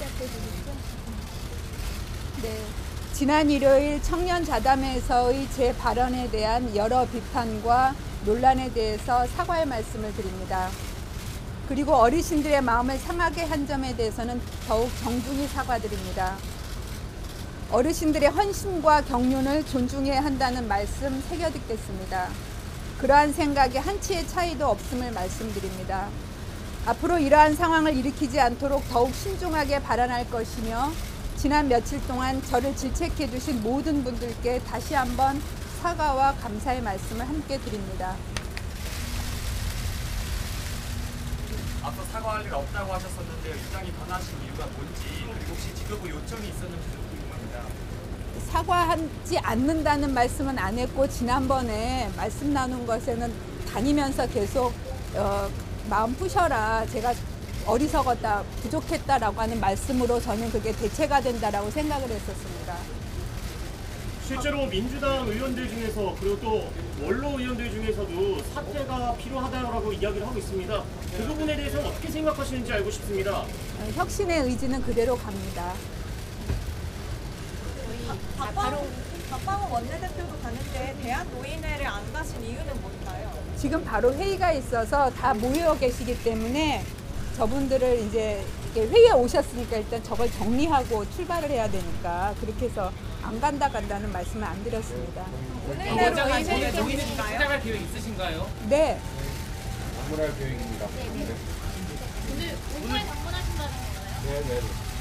네. 지난 일요일 청년자담회에서의 제 발언에 대한 여러 비판과 논란에 대해서 사과의 말씀을 드립니다. 그리고 어르신들의 마음을 상하게 한 점에 대해서는 더욱 정중히 사과드립니다. 어르신들의 헌신과 경륜을 존중해야 한다는 말씀 새겨듣겠습니다. 그러한 생각에 한치의 차이도 없음을 말씀드립니다. 앞으로 이러한 상황을 일으키지 않도록 더욱 신중하게 발언할 것이며 지난 며칠 동안 저를 질책해 주신 모든 분들께 다시 한번 사과와 감사의 말씀을 함께 드립니다. 앞서 사과할 일 없다고 하셨었는데 입장이 변하신 이유가 뭔지, 그리고 혹시 지도부 요청이 있었는지도 궁금합니다. 사과하지 않는다는 말씀은 안 했고, 지난번에 말씀 나눈 것에는 다니면서 계속 마음 푸셔라, 제가 어리석었다, 부족했다라고 하는 말씀으로 저는 그게 대체가 된다라고 생각을 했었습니다. 실제로 민주당 의원들 중에서, 그리고 또 원로 의원들 중에서도 사퇴가 필요하다고 이야기를 하고 있습니다. 그 부분에 대해서는 어떻게 생각하시는지 알고 싶습니다. 혁신의 의지는 그대로 갑니다. 박광호 원내대표도 가는데 대한노인회를 안 가신 이유는 뭘까요? 지금 바로 회의가 있어서 다 모여 계시기 때문에 저분들을 이제 회의에 오셨으니까 일단 저걸 정리하고 출발을 해야 되니까 그렇게 해서 안 간다는 말씀을 안 드렸습니다. 오늘 먼저 내로 가시는 의회를 정인은 계신가요? 찾아갈 계획 있으신가요? 네. 방문할 계획입니다. 오늘 오후에 방문하신다는 건가요? 네.